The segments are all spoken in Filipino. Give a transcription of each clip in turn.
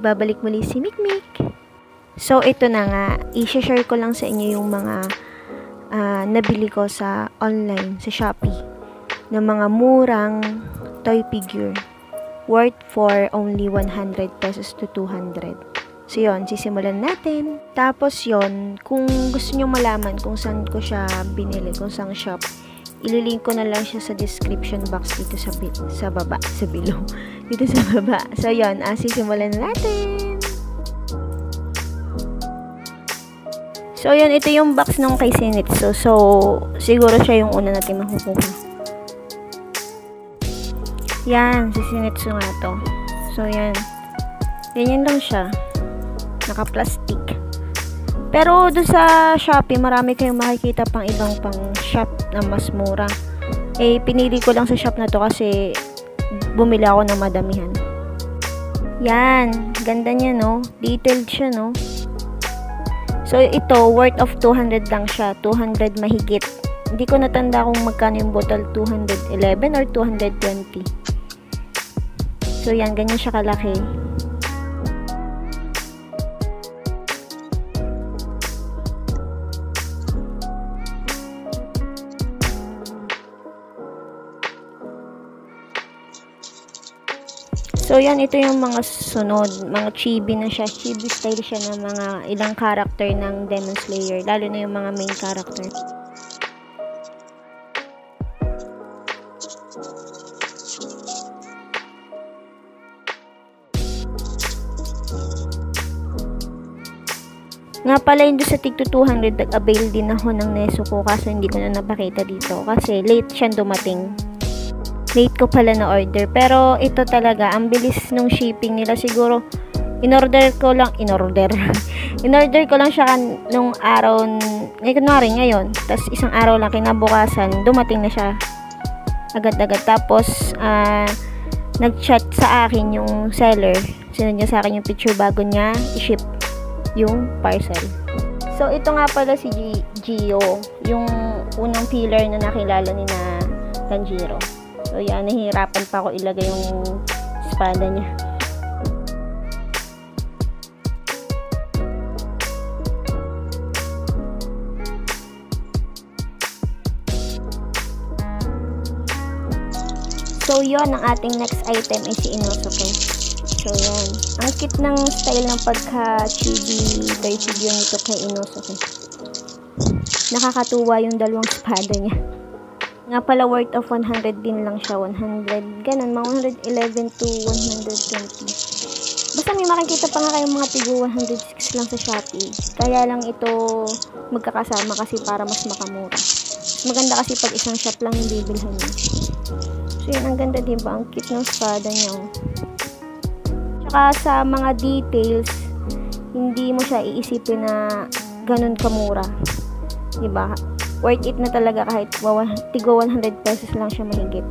nagbabalik muli si Mikmik. So, ito na nga. I-share ko lang sa inyo yung mga nabili ko sa online, sa Shopee, ng mga murang toy figure worth for only 100 pesos to 200. So, yun. Sisimulan natin. Tapos, yun. Kung gusto nyo malaman kung saan ko siya binili, kung saan shop, ililink ko na lang siya sa description box dito sa baba, sa below. Dito sa baba. So, yun. Sisimulan na natin. So, yun. Ito yung box nung kay Zenitsu. So, siguro siya yung una natin makukuha. Yan. Si Zenitsu nga to. So, yan. Ganyan lang siya. Naka-plastic. Pero, doon sa Shopee, marami kayong makikita pang ibang pang shop na mas mura. Eh, pinili ko lang sa shop na to kasi bumili ako ng madamihan. Yan. Ganda niya, no? Detailed siya, no? So, ito, worth of 200 lang siya. 200 mahigit. Hindi ko natanda kung magkano yung bottle. 211 or 220. So, yan. Ganyan siya kalaki. So, yan, ito yung mga sunod, mga chibi na siya. Chibi style siya ng mga ilang character ng Demon Slayer, lalo na yung mga main character. Nga pala, yung doon sa tig 200, nag-avail din ako ng Nezuko, kaso hindi ko na napakita dito kasi late siyang dumating. Late ko pala na order. Pero ito talaga, ang bilis nung shipping nila. Siguro, in-order ko lang siya nung araw, kunwari ngayon. Tapos isang araw lang, kinabukasan, dumating na siya agad-agad. Tapos, nag-chat sa akin yung seller. Sinend niya sa akin yung picture bago niya i-ship yung parcel. So, ito nga pala si Gio, yung unang filler na nakilala ni na Tanjiro. So, yan, nahihirapan pa ako ilagay yung espada niya. So, yun, ang ating next item is si Inosuke. So, yan. Ang cute ng style ng pagka-chibi toy figure nito kay Inosuke. Nakakatuwa yung dalawang espada niya. Nga pala, worth of 100 din lang siya. 100, ganun, mga 111 to 120. Basta may makikita pa nga kayong mga tigo 106 lang sa Shopee. Kaya lang ito magkakasama kasi para mas makamura. Maganda kasi pag isang shop lang yung bibilhan niya. So, yun, ang ganda diba? Ang cute ng espada niya. Tsaka sa mga details, hindi mo siya iisipin na ganun kamura. Diba? Worth it na talaga kahit tigo 100 pesos lang siya mahigit.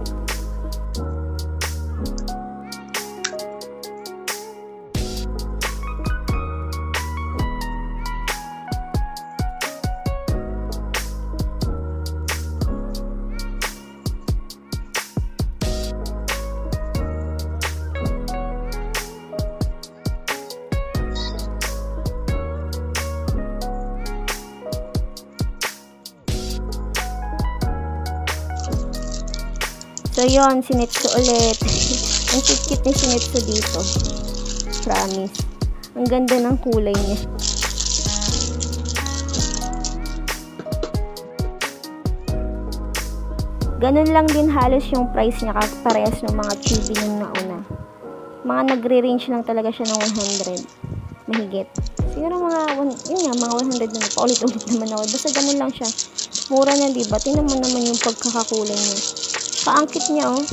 So, yun, Zenitsu ulit. Ang cute-cute ni Zenitsu dito. Promise. Ang ganda ng kulay niya. Ganun lang din halos yung price niya, parehas ng mga chibi nung nauna. Mga nagre-range lang talaga siya ng 100. Mahigit. Siguro mga 100 na. Paulit-ulit naman ako. Basta ganun lang siya. Mura na, diba? Tingnan mo naman yung pagkakakulay niya. Kaangkit niya, oh.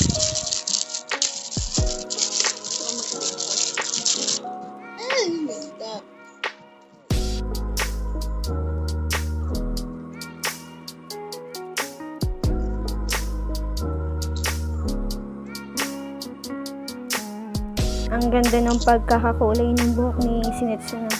Ang ganda ng pagkakakulay ng buhok ni Zenitsu na.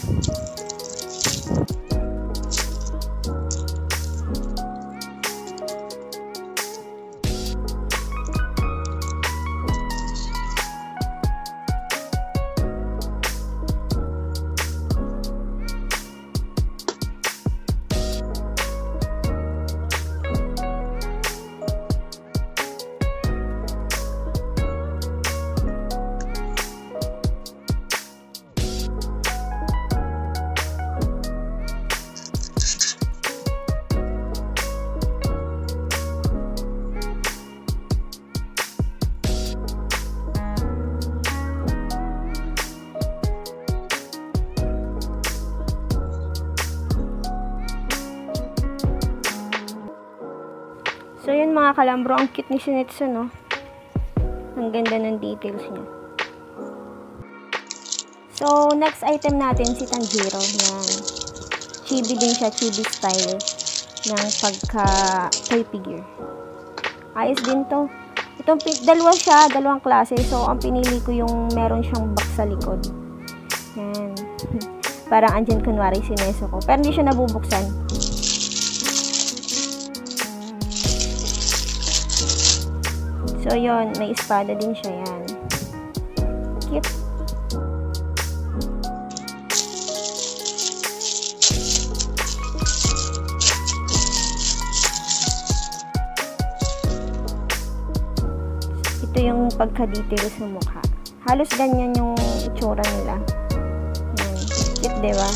So, yun mga kalambro, ang cute ni Shih-Tzu, no? Ang ganda ng details niya. So, next item natin, si Tanjiro. Yan. Chibi din siya, chibi style ng pagka-toy figure. Ayos din to. Itong dalawa siya, dalawang klase. So, ang pinili ko yung meron siyang box sa likod. Yan. Parang andyan kunwari si Nezuko. Pero hindi siya nabubuksan. So, yun. May espada din siya. Yan. Cute. Ito yung pagka-detail sa mukha. Halos ganyan yung itsura nila. Yan. Cute, diba?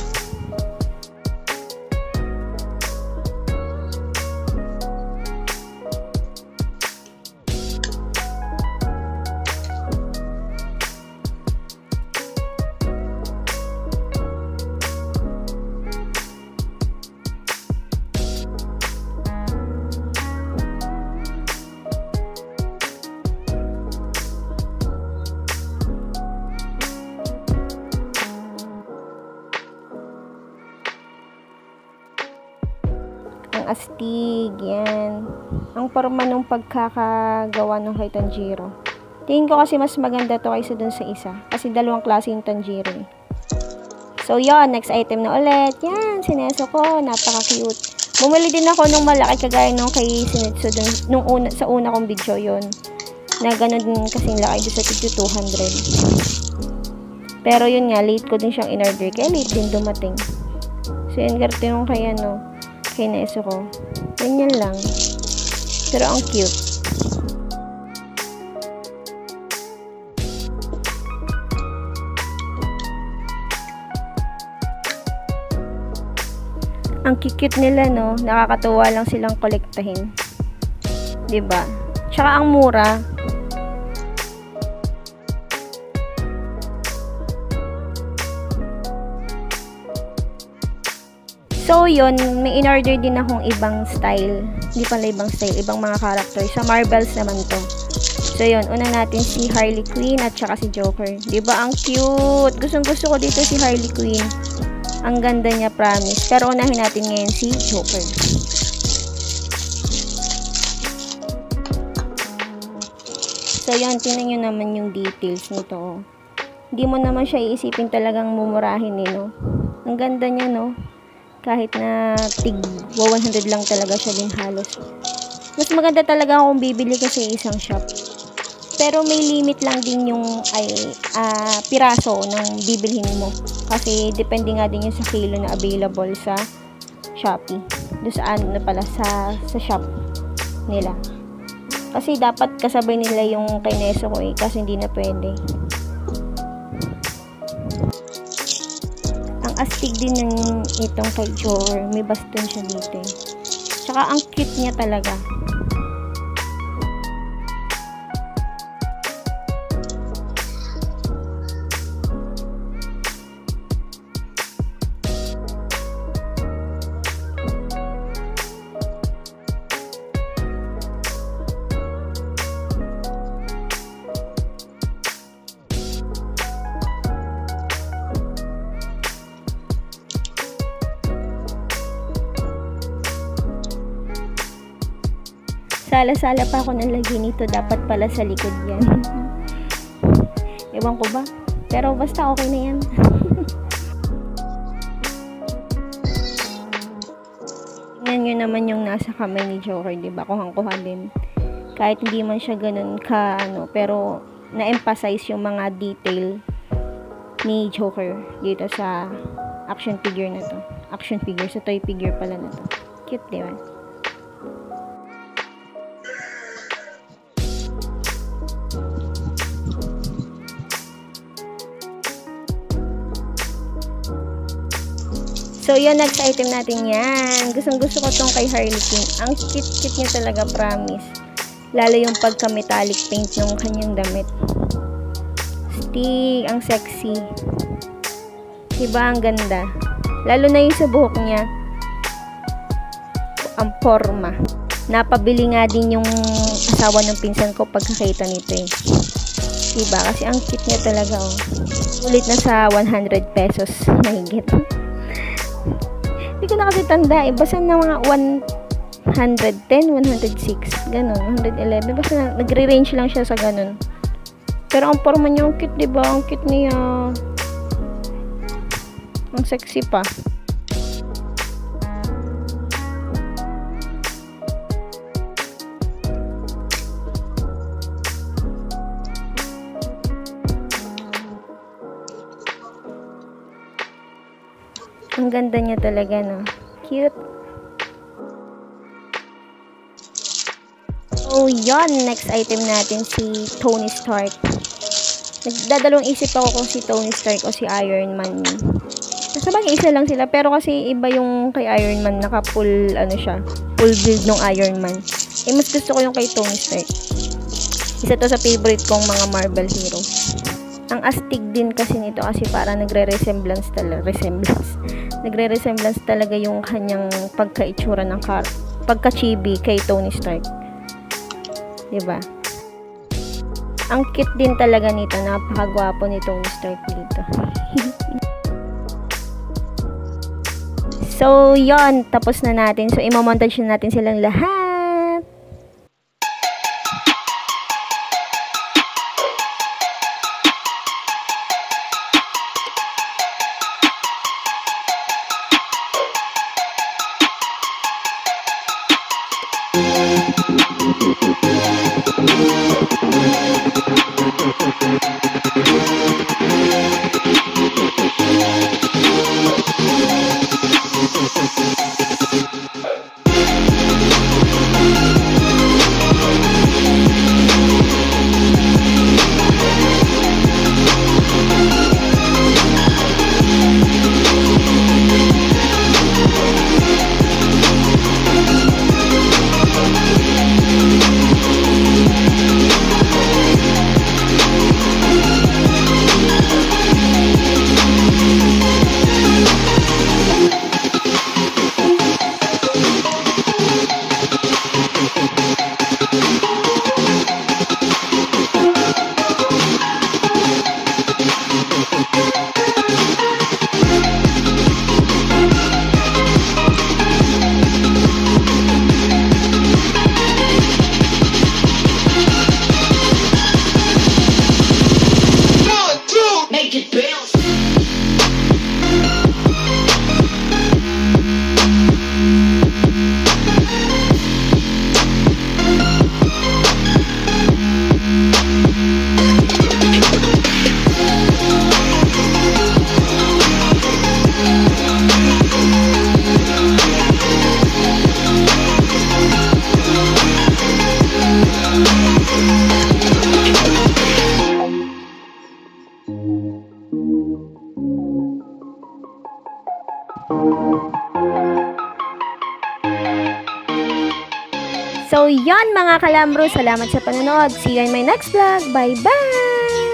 Astig, yan. Ang forma ng pagkakagawa ng kay Tanjiro. Tingin ko kasi mas maganda to kaysa dun sa isa. Kasi dalawang klase yung Tanjiro eh. So, yun. Next item na ulit. Yan, si Nezuko. Napaka-cute. Bumili din ako nung malaki kagaya nung kay Shih-Tzu dun, sa una kong video yun. Na ganun din kasing laki doon sa tigyo 200. Pero yun nga, late ko din siyang in-order. Kaya late din dumating. So, yun, garte yung kay ano, kay Nezuko. Ganyan lang. Pero ang cute. Ang cute nila, no? Nakakatuwa lang silang kolektahin. 'Di ba? Tsaka ang mura. So, yun, may in-order din akong ibang style. Hindi pala ibang style, ibang mga character. Sa Marvels naman to. So, yun, una natin si Harley Quinn at saka si Joker. Diba, ang cute! Gustong-gusto ko dito si Harley Quinn. Ang ganda niya, promise. Pero unahin natin ngayon si Joker. So, yun, tingnan nyo naman yung details nito. Hindi mo naman siya iisipin talagang mumurahin, eh, no? Ang ganda niya, no? Kahit na tig 100 lang talaga siya din halos. Mas maganda talaga kung bibili ka sa isang shop. Pero may limit lang din yung piraso ng bibilhin mo. Kasi depende nga din yung sa kilo na available sa Shopee. Doon saan na pala sa shop nila. Kasi dapat kasabay nila yung kay Nezuko eh. Kasi hindi na pwede. Astig din ng itong kay Joker. May baston siya dito. Tsaka ang cute niya talaga. Sala-sala pa ako ng lagi nito. Dapat pala sa likod yan. Ewan ko ba? Pero basta okay na yan. Tingnan nyo naman yung nasa kamay ni Joker. Diba? Kuhang-kuha din. Kahit hindi man siya ganun ka, pero na-emphasize yung mga detail ni Joker dito sa action figure na to. Action figure. Sa toy figure pala na to. Cute, diba? So, yun, next item natin yan. Gustong-gusto ko tong kay Harley Quinn. Ang cute-cute niya talaga, promise. Lalo yung pagka-metallic paint ng kanyang damit. Stig, ang sexy. Diba, ang ganda. Lalo na yung sa buhok niya. Ang forma. Napabili nga din yung asawa ng pinsan ko pagkakita nito eh. Diba? Kasi ang cute niya talaga oh. Ulit na sa 100 pesos mahigit. Hindi ko na kasi tanda eh. Basta na mga 110, 106, ganun, 111. Basta nagre-range lang siya sa ganun. Pero ang forma niya, ang cute, diba? Ang cute niya. Ang sexy pa. Ang ganda niya talaga, no? Cute. So, yon, next item natin si Tony Stark. Nagdadalawang isip ako kung si Tony Stark o si Iron Man. Sabagay isa lang sila, pero kasi iba yung kay Iron Man, naka full ano siya, full build ng Iron Man. Eh mas gusto ko yung kay Tony Stark. Isa to sa favorite kong mga Marvel hero. Ang astig din kasi nito kasi parang nagre-resemblance talaga yung kanyang pagka-itsura ng pagka-chibi kay Tony Stark. 'Di ba? Ang cute din talaga nito, napakagwapo ni Tony Stark dito. So, yon, tapos na natin. So, i-montage na natin silang lahat. So, yon mga kalambro. Salamat sa panonood. See you in my next vlog. Bye-bye!